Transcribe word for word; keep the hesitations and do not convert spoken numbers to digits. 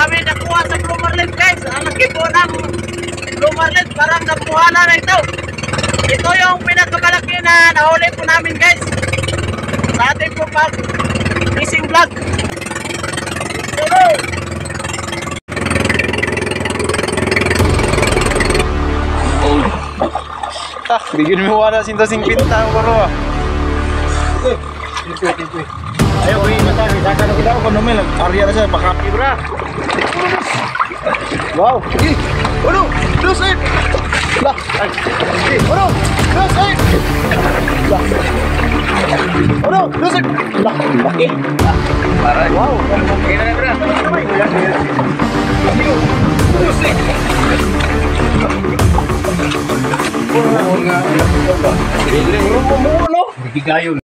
kami nakuha sa Blue Marlin guys. Ang laki po ng Blue Marlin, parang nabuhala na ito. Ito yung pinakamalaki na nahuli po namin guys. Sa ating po pag fishing vlog. Hello! Ah, bigyan mo wala sinta singpinta ang koro ah. Ayo kuy mata kita kan kita ko nomel area na sa pakapibra. Wow. Ono, dos it. Lah. Ono, dos it. Lah. Ono, dos it. Lah. Laki. Parah. Wow. Ini na bra. Dos it. Oh, nga. Dire mo mo no. Bigayon.